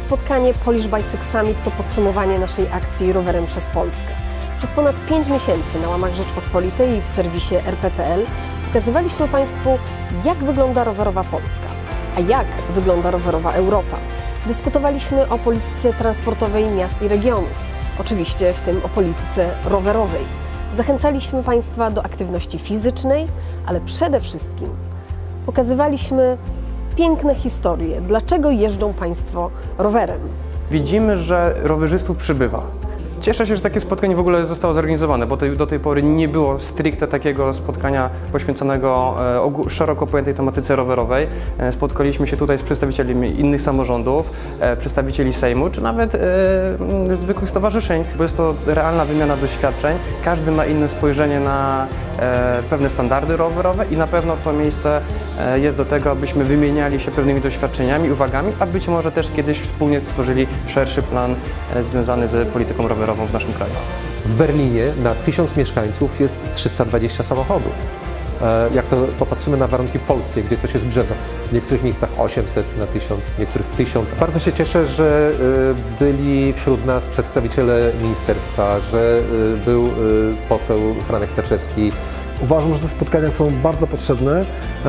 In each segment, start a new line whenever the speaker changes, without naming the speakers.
spotkanie Polish Bicycle Summit to podsumowanie naszej akcji Rowerem przez Polskę. Przez ponad 5 miesięcy na łamach Rzeczpospolitej i w serwisie rp.pl pokazywaliśmy Państwu, jak wygląda rowerowa Polska, a jak wygląda rowerowa Europa. Dyskutowaliśmy o polityce transportowej miast i regionów, oczywiście w tym o polityce rowerowej. Zachęcaliśmy Państwa do aktywności fizycznej, ale przede wszystkim pokazywaliśmy piękne historie, dlaczego jeżdżą Państwo rowerem.
Widzimy, że rowerzystów przybywa. Cieszę się, że takie spotkanie w ogóle zostało zorganizowane, bo do tej pory nie było stricte takiego spotkania poświęconego szeroko pojętej tematyce rowerowej. Spotkaliśmy się tutaj z przedstawicielami innych samorządów, przedstawicieli Sejmu, czy nawet zwykłych stowarzyszeń, bo jest to realna wymiana doświadczeń. Każdy ma inne spojrzenie na pewne standardy rowerowe i na pewno to miejsce jest do tego, abyśmy wymieniali się pewnymi doświadczeniami, uwagami, a być może też kiedyś wspólnie stworzyli szerszy plan związany z polityką rowerową w naszym kraju.
W Berlinie na 1000 mieszkańców jest 320 samochodów. Jak to popatrzymy na warunki polskie, gdzie to się zgrzywa, w niektórych miejscach 800 na 1000, w niektórych 1000. Bardzo się cieszę, że byli wśród nas przedstawiciele ministerstwa, że był poseł Franek Sterczewski.
Uważam, że te spotkania są bardzo potrzebne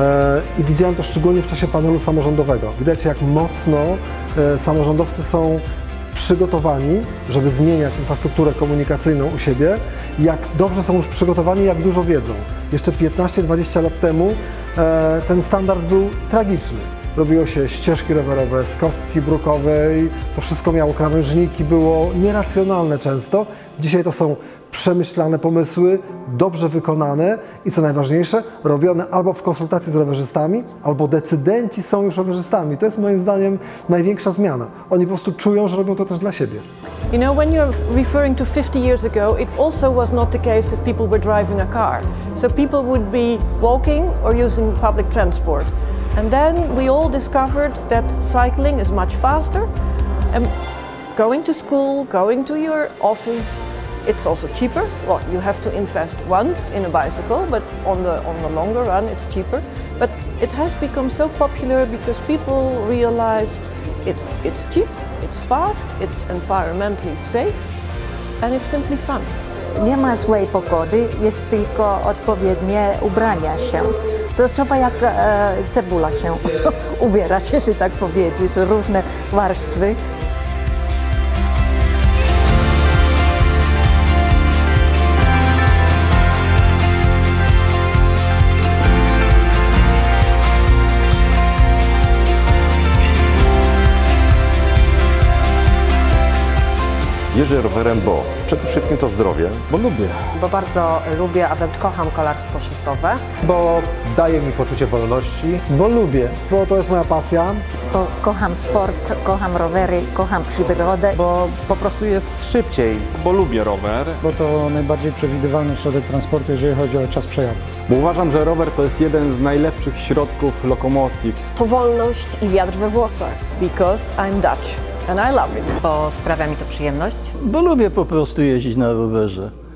i widziałem to szczególnie w czasie panelu samorządowego. Widać, jak mocno samorządowcy są przygotowani, żeby zmieniać infrastrukturę komunikacyjną u siebie, jak dobrze są już przygotowani, jak dużo wiedzą. Jeszcze 15-20 lat temu ten standard był tragiczny. Robiło się ścieżki rowerowe z kostki brukowej, to wszystko miało krawężniki, było nieracjonalne często. Dzisiaj to są przemyślane pomysły, dobrze wykonane i co najważniejsze, robione albo w konsultacji z rowerzystami, albo decydenci są już rowerzystami. To jest moim zdaniem największa zmiana. Oni po prostu czują, że robią to też dla siebie.
You know, when you're referring to 50 years ago, it also was not the case that people were driving a car. So people would be walking or using public transport. And then we all discovered that cycling is much faster. And going to school, going to your office, it's also cheaper. Well, you have to invest once in a bicycle, but on the longer run it's cheaper. But it has become so popular because people realized it's cheap, it's fast, it's environmentally safe, and it's simply fun.
Nie ma złej pogody, jest tylko odpowiednie ubrania się. To trzeba jak cebula się ubierać, jeśli tak powiedzieć, różne warstwy.
Jeżdżę rowerem, bo przede wszystkim to zdrowie, bo lubię.
Bo bardzo lubię, a wręcz kocham kolarstwo szosowe.
Bo daje mi poczucie wolności.
Bo lubię, bo to jest moja pasja.
Bo kocham sport, kocham rowery, kocham przyrodę.
Bo po prostu jest szybciej.
Bo lubię rower.
Bo to najbardziej przewidywalny środek transportu, jeżeli chodzi o czas przejazdu.
Bo uważam, że rower to jest jeden z najlepszych środków lokomocji.
To wolność i wiatr we włosach.
Because I'm Dutch and I love it.
Bo sprawia mi to przyjemność.
Bo lubię po prostu jeździć na rowerze.